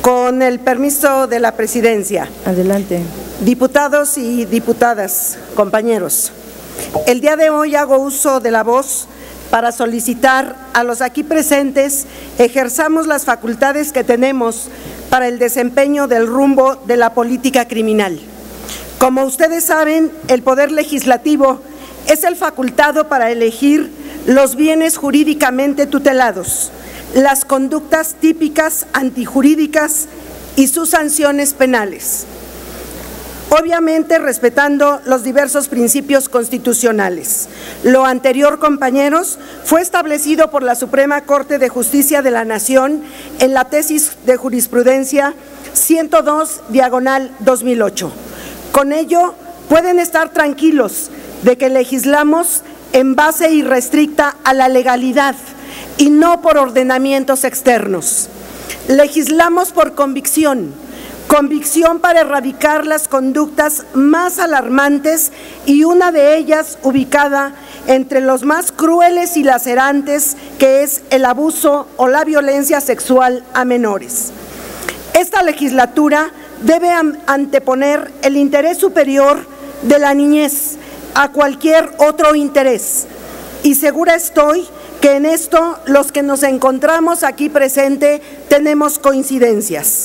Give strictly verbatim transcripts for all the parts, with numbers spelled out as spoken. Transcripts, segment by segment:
Con el permiso de la presidencia. Adelante. Diputados y diputadas, compañeros, el día de hoy hago uso de la voz para solicitar a los aquí presentes ejerzamos las facultades que tenemos para el desempeño del rumbo de la política criminal. Como ustedes saben, el Poder Legislativo es el facultado para elegir los bienes jurídicamente tutelados, las conductas típicas antijurídicas y sus sanciones penales, obviamente respetando los diversos principios constitucionales. Lo anterior, compañeros, fue establecido por la Suprema Corte de Justicia de la Nación en la tesis de jurisprudencia ciento dos, diagonal dos mil ocho. Con ello, pueden estar tranquilos de que legislamos en base irrestricta a la legalidad y no por ordenamientos externos. Legislamos por convicción, convicción para erradicar las conductas más alarmantes y una de ellas ubicada entre los más crueles y lacerantes, que es el abuso o la violencia sexual a menores. Esta legislatura debe anteponer el interés superior de la niñez a cualquier otro interés, y segura estoy que en esto los que nos encontramos aquí presentes tenemos coincidencias.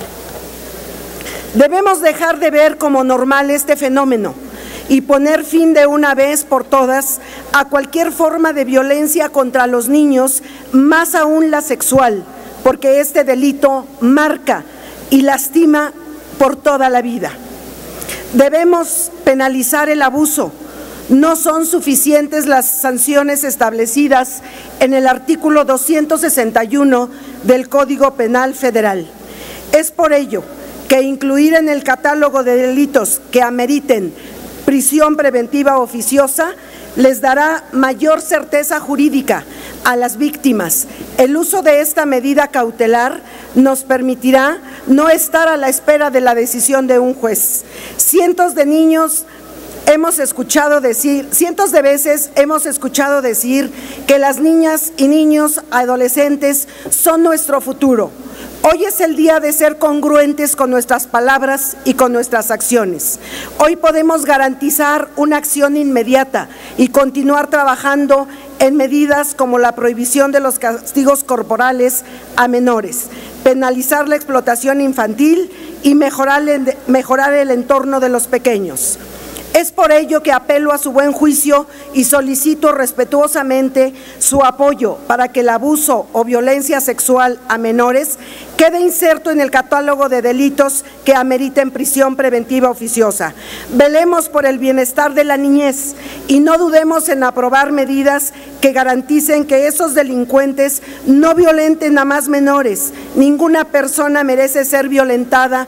Debemos dejar de ver como normal este fenómeno y poner fin de una vez por todas a cualquier forma de violencia contra los niños, más aún la sexual, porque este delito marca y lastima por toda la vida. Debemos penalizar el abuso. No son suficientes las sanciones establecidas en el artículo doscientos sesenta y uno del Código Penal Federal. Es por ello que incluir en el catálogo de delitos que ameriten prisión preventiva oficiosa les dará mayor certeza jurídica a las víctimas. El uso de esta medida cautelar nos permitirá no estar a la espera de la decisión de un juez. Cientos de niños hemos escuchado decir, cientos de veces hemos escuchado decir que las niñas y niños adolescentes son nuestro futuro. Hoy es el día de ser congruentes con nuestras palabras y con nuestras acciones. Hoy podemos garantizar una acción inmediata y continuar trabajando en medidas como la prohibición de los castigos corporales a menores, penalizar la explotación infantil y mejorar el, mejorar el entorno de los pequeños. Es por ello que apelo a su buen juicio y solicito respetuosamente su apoyo para que el abuso o violencia sexual a menores quede inserto en el catálogo de delitos que ameriten prisión preventiva oficiosa. Velemos por el bienestar de la niñez y no dudemos en aprobar medidas que garanticen que esos delincuentes no violenten a más menores. Ninguna persona merece ser violentada.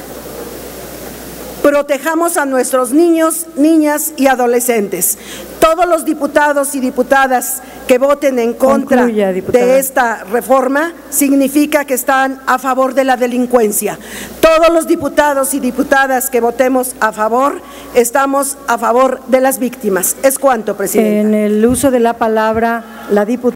Protejamos a nuestros niños, niñas y adolescentes. Todos los diputados y diputadas que voten en contra Concluya, de esta reforma significa que están a favor de la delincuencia. Todos los diputados y diputadas que votemos a favor, estamos a favor de las víctimas. Es cuanto, presidenta. En el uso de la palabra, la diputada.